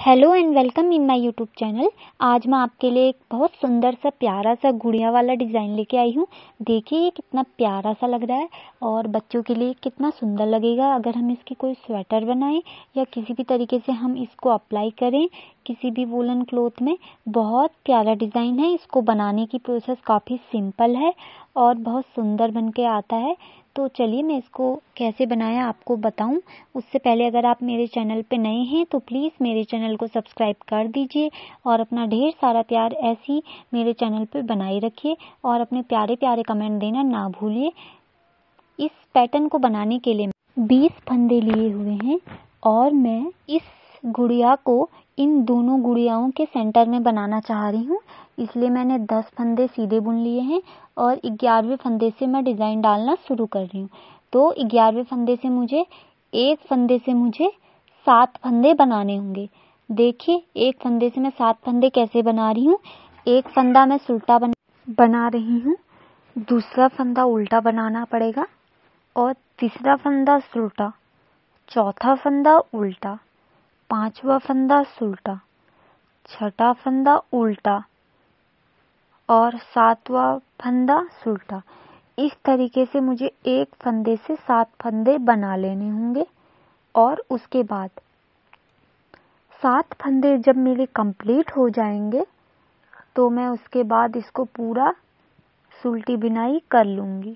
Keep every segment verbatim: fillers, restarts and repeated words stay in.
Hello and welcome in my YouTube channel. आज मैं आपके लिए एक बहुत सुंदर सा प्यारा सा गुड़िया वाला डिज़ाइन लेके आई हूँ। देखिए ये कितना प्यारा सा लग रहा है और बच्चों के लिए कितना सुंदर लगेगा अगर हम इसकी कोई स्वेटर बनाएं या किसी भी तरीके से हम इसको अप्लाई करें किसी भी वूलन क्लॉथ में। बहुत प्यारा डिज़ाइन है। इसको बनाने की प्रोसेस काफ़ी सिंपल है और बहुत सुंदर बन के आता है। तो चलिए मैं इसको कैसे बनाया आपको बताऊं। उससे पहले अगर आप मेरे चैनल पे नए हैं तो प्लीज़ मेरे चैनल को सब्सक्राइब कर दीजिए और अपना ढेर सारा प्यार ऐसे ही मेरे चैनल पे बनाए रखिए और अपने प्यारे प्यारे कमेंट देना ना भूलिए। इस पैटर्न को बनाने के लिए बीस फंदे लिए हुए हैं और मैं इस गुड़िया को इन दोनों गुड़ियाओं के सेंटर में बनाना चाह रही हूँ, इसलिए मैंने दस फंदे सीधे बुन लिए हैं और ग्यारहवें फंदे से मैं डिज़ाइन डालना शुरू कर रही हूँ। तो ग्यारहवें फंदे से मुझे एक फंदे से मुझे सात फंदे बनाने होंगे। देखिए एक फंदे से मैं सात फंदे कैसे बना रही हूँ। एक फंदा मैं उल्टा बन, बना रही हूँ, दूसरा फंदा उल्टा बनाना पड़ेगा और तीसरा फंदा उल्टा, चौथा फंदा उल्टा, पांचवा फंदा उल्टा, छठा फंदा उल्टा और सातवां फंदा उल्टा। इस तरीके से मुझे एक फंदे से सात फंदे बना लेने होंगे और उसके बाद सात फंदे जब मेरे कंप्लीट हो जाएंगे तो मैं उसके बाद इसको पूरा उल्टी बिनाई कर लूँगी।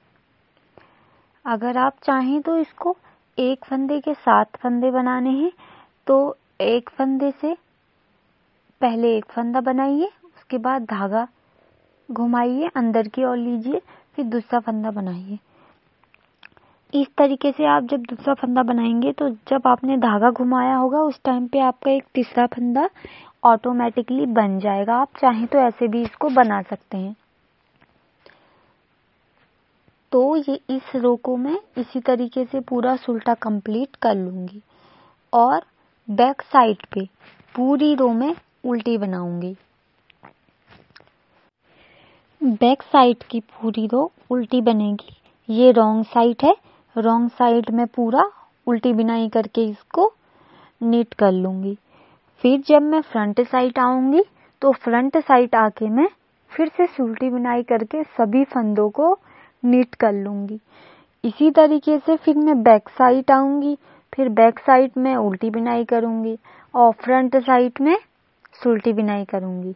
अगर आप चाहें तो इसको एक फंदे के सात फंदे बनाने हैं तो एक फंदे से पहले एक फंदा बनाइए, उसके बाद धागा घुमाइए, अंदर की ओर लीजिए, फिर दूसरा फंदा बनाइए। इस तरीके से आप जब दूसरा फंदा बनाएंगे तो जब आपने धागा घुमाया होगा उस टाइम पे आपका एक तीसरा फंदा ऑटोमेटिकली बन जाएगा। आप चाहें तो ऐसे भी इसको बना सकते हैं। तो ये इस रो को मैं इसी तरीके से पूरा उल्टा कंप्लीट कर लूँगी और बैक साइड पे पूरी रो में उल्टी बनाऊंगी। बैक साइड की पूरी रो उल्टी बनेगी। ये रॉन्ग साइड है, रॉन्ग साइड में पूरा उल्टी बिनाई करके इसको नीट कर लूँगी। फिर जब मैं फ्रंट साइड आऊँगी तो फ्रंट साइड आके मैं फिर से उल्टी बिनाई करके सभी फंदों को नीट कर लूँगी। इसी तरीके से फिर मैं बैक साइड आऊँगी, फिर बैक साइड में उल्टी बिनाई करूँगी और फ्रंट साइड में उल्टी बिनाई करूँगी।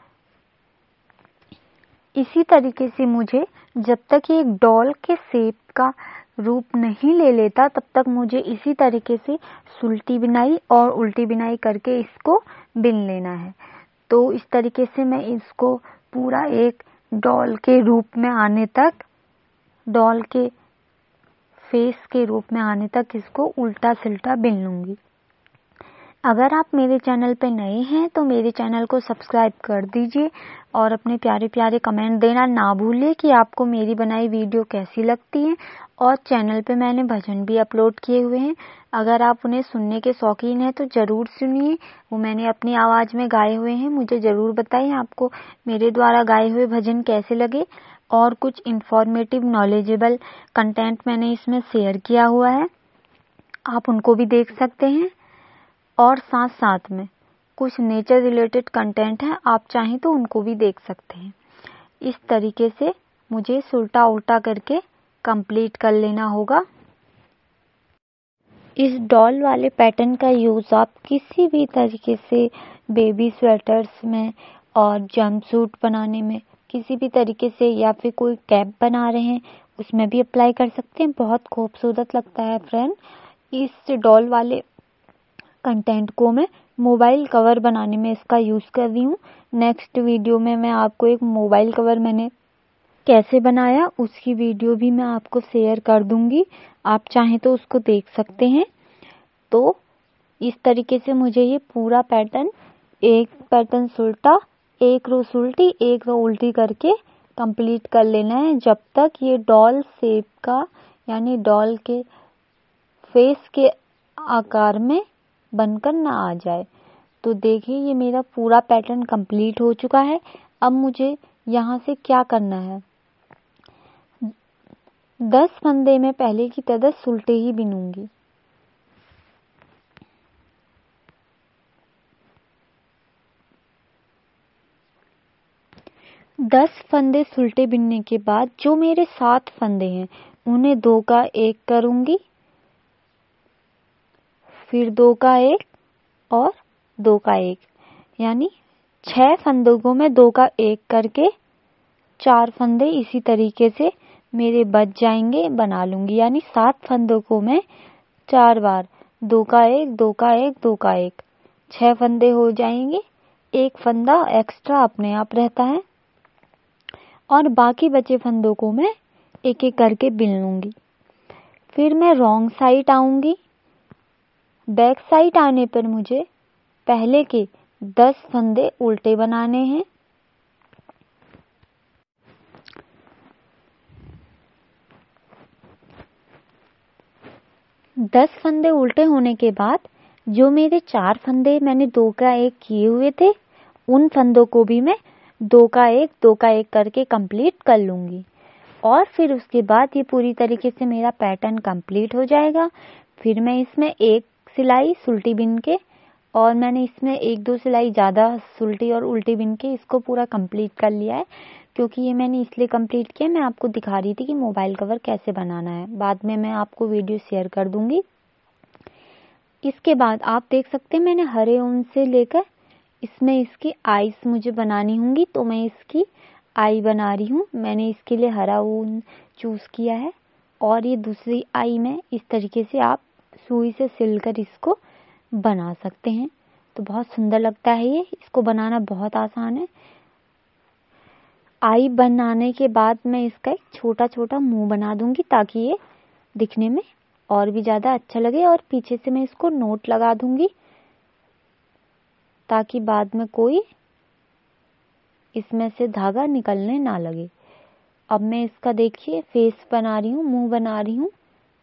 इसी तरीके से मुझे जब तक ये एक डॉल के शेप का रूप नहीं ले लेता तब तक मुझे इसी तरीके से उल्टी बिनाई और उल्टी बिनाई करके इसको बिन लेना है। तो इस तरीके से मैं इसको पूरा एक डॉल के रूप में आने तक, डॉल के फेस के रूप में आने तक इसको उल्टा सिल्टा बिन लूँगी। अगर आप मेरे चैनल पे नए हैं तो मेरे चैनल को सब्सक्राइब कर दीजिए और अपने प्यारे प्यारे कमेंट देना ना भूलिए कि आपको मेरी बनाई वीडियो कैसी लगती है। और चैनल पे मैंने भजन भी अपलोड किए हुए हैं, अगर आप उन्हें सुनने के शौकीन हैं तो ज़रूर सुनिए। वो मैंने अपनी आवाज़ में गाए हुए हैं। मुझे ज़रूर बताइए आपको मेरे द्वारा गाए हुए भजन कैसे लगे। और कुछ इन्फॉर्मेटिव नॉलेजेबल कंटेंट मैंने इसमें शेयर किया हुआ है, आप उनको भी देख सकते हैं। और साथ साथ में कुछ नेचर रिलेटेड कंटेंट है, आप चाहें तो उनको भी देख सकते हैं। इस तरीके से मुझे उल्टा उल्टा करके कंप्लीट कर लेना होगा। इस डॉल वाले पैटर्न का यूज़ आप किसी भी तरीके से बेबी स्वेटर्स में और जंपसूट बनाने में किसी भी तरीके से, या फिर कोई कैप बना रहे हैं उसमें भी अप्लाई कर सकते हैं। बहुत खूबसूरत लगता है फ्रेंड। इस डॉल वाले कंटेंट को मैं मोबाइल कवर बनाने में इसका यूज़ कर रही हूँ। नेक्स्ट वीडियो में मैं आपको एक मोबाइल कवर मैंने कैसे बनाया उसकी वीडियो भी मैं आपको शेयर कर दूंगी, आप चाहें तो उसको देख सकते हैं। तो इस तरीके से मुझे ये पूरा पैटर्न, एक पैटर्न उल्टा, एक रो उल्टी, एक रो उल्टी करके कंप्लीट कर लेना है जब तक ये डॉल शेप का, यानी डॉल के फेस के आकार में बनकर ना आ जाए। तो देखिए ये मेरा पूरा पैटर्न कंप्लीट हो चुका है। अब मुझे यहाँ से क्या करना है, दस फंदे में पहले की तरह उल्टे ही बिनूंगी। दस फंदे सुलटे बिनने के बाद जो मेरे सात फंदे हैं उन्हें दो का एक करूंगी, फिर दो का एक और दो का एक, यानी छह फंदों को मैं दो का एक करके चार फंदे इसी तरीके से मेरे बच जाएंगे, बना लूंगी। यानी सात फंदों को मैं चार बार दो का एक, दो का एक, दो का एक, छह फंदे हो जाएंगे। एक फंदा एक्स्ट्रा अपने आप रहता है और बाकी बचे फंदों को मैं एक एक करके बिन लूंगी। फिर मैं रॉन्ग साइड आऊंगी। बैक साइड आने पर मुझे पहले के दस फंदे उल्टे बनाने हैं। दस फंदे उल्टे होने के बाद जो मेरे चार फंदे मैंने दो का एक किए हुए थे उन फंदों को भी मैं दो का एक, दो का एक करके कंप्लीट कर लूंगी। और फिर उसके बाद ये पूरी तरीके से मेरा पैटर्न कंप्लीट हो जाएगा। फिर मैं इसमें एक सिलाई सुलटी बिन के, और मैंने इसमें एक दो सिलाई ज़्यादा सुलटी और उल्टी बिन के इसको पूरा कंप्लीट कर लिया है, क्योंकि ये मैंने इसलिए कंप्लीट किया, मैं आपको दिखा रही थी कि मोबाइल कवर कैसे बनाना है। बाद में मैं आपको वीडियो शेयर कर दूंगी। इसके बाद आप देख सकते हैं मैंने हरे ऊन से लेकर इसमें इसकी आईज मुझे बनानी होंगी, तो मैं इसकी आई बना रही हूँ। मैंने इसके लिए हरा ऊन चूज किया है और ये दूसरी आई में इस तरीके से आप सुई से सिलकर इसको बना सकते हैं। तो बहुत सुंदर लगता है ये, इसको बनाना बहुत आसान है। आई बनाने के बाद मैं इसका एक छोटा छोटा मुंह बना दूंगी ताकि ये दिखने में और भी ज़्यादा अच्छा लगे, और पीछे से मैं इसको नोट लगा दूंगी ताकि बाद में कोई इसमें से धागा निकलने ना लगे। अब मैं इसका देखिए फेस बना रही हूँ, मुंह बना रही हूँ,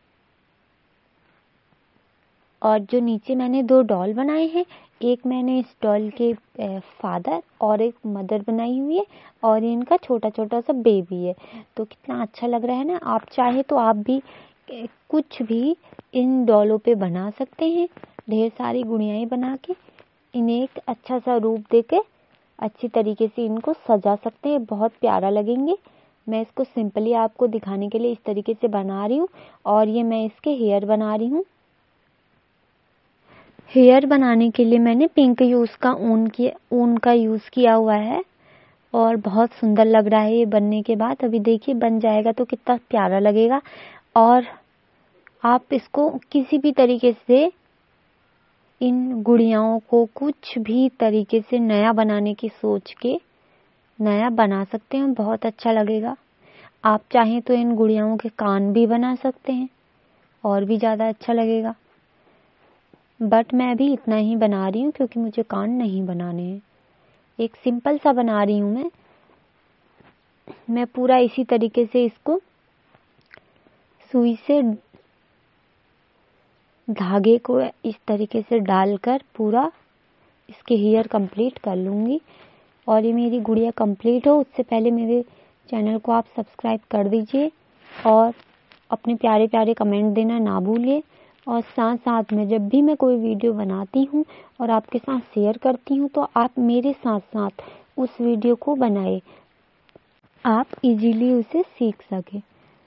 और जो नीचे मैंने दो डॉल बनाए हैं, एक मैंने इस डॉल के फादर और एक मदर बनाई हुई है, और इनका छोटा छोटा सा बेबी है। तो कितना अच्छा लग रहा है ना। आप चाहे तो आप भी कुछ भी इन डॉलों पे बना सकते हैं, ढेर सारी गुड़ियाएं बना के इन्हें एक अच्छा सा रूप देके अच्छी तरीके से इनको सजा सकते हैं, बहुत प्यारा लगेंगे। मैं इसको सिंपली आपको दिखाने के लिए इस तरीके से बना रही हूँ। और ये मैं इसके हेयर बना रही हूँ। हेयर बनाने के लिए मैंने पिंक यूज का ऊन की ऊन का यूज किया हुआ है, और बहुत सुंदर लग रहा है ये बनने के बाद। अभी देखिए बन जाएगा तो कितना प्यारा लगेगा। और आप इसको किसी भी तरीके से इन गुड़ियाओं को कुछ भी तरीके से नया बनाने की सोच के नया बना सकते हैं, बहुत अच्छा लगेगा। आप चाहें तो इन गुड़ियाओं के कान भी बना सकते हैं और भी ज़्यादा अच्छा लगेगा, बट मैं अभी इतना ही बना रही हूँ क्योंकि मुझे कान नहीं बनाने हैं। एक सिंपल सा बना रही हूँ मैं मैं पूरा इसी तरीके से इसको सुई से धागे को इस तरीके से डालकर पूरा इसके हेयर कंप्लीट कर लूँगी। और ये मेरी गुड़िया कंप्लीट हो उससे पहले मेरे चैनल को आप सब्सक्राइब कर दीजिए और अपने प्यारे प्यारे कमेंट देना ना भूलिए। और साथ साथ में जब भी मैं कोई वीडियो बनाती हूँ और आपके साथ शेयर करती हूँ तो आप मेरे साथ साथ उस वीडियो को बनाए, आप इजीली उसे सीख सके।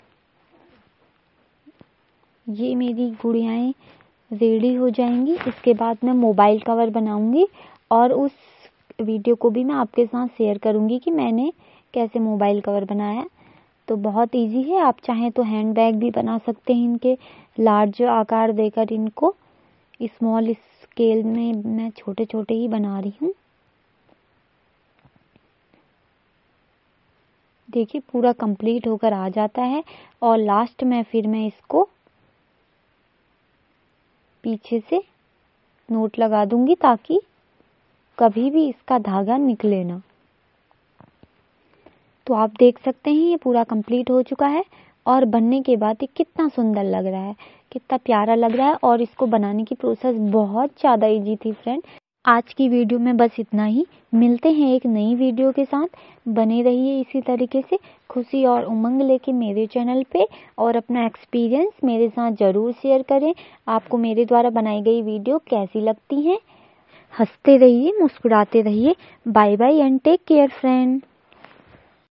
ये मेरी गुड़ियाएं रेडी हो जाएंगी। इसके बाद मैं मोबाइल कवर बनाऊंगी और उस वीडियो को भी मैं आपके साथ शेयर करूंगी कि मैंने कैसे मोबाइल कवर बनाया। तो बहुत इजी है। आप चाहें तो हैंड बैग भी बना सकते हैं इनके लार्ज आकार देकर। इनको स्मॉल स्केल में मैं छोटे छोटे ही बना रही हूँ। देखिए पूरा कंप्लीट होकर आ जाता है और लास्ट में फिर मैं इसको पीछे से नोट लगा दूंगी ताकि कभी भी इसका धागा निकले ना। तो आप देख सकते हैं ये पूरा कंप्लीट हो चुका है और बनने के बाद ये कितना सुंदर लग रहा है, कितना प्यारा लग रहा है। और इसको बनाने की प्रोसेस बहुत ज़्यादा इजी थी फ्रेंड। आज की वीडियो में बस इतना ही। मिलते हैं एक नई वीडियो के साथ। बने रहिए इसी तरीके से खुशी और उमंग लेके मेरे चैनल पे, और अपना एक्सपीरियंस मेरे साथ ज़रूर शेयर करें। आपको मेरे द्वारा बनाई गई वीडियो कैसी लगती हैं। हंसते रहिए, मुस्कुराते रहिए। Bye bye and take care friend.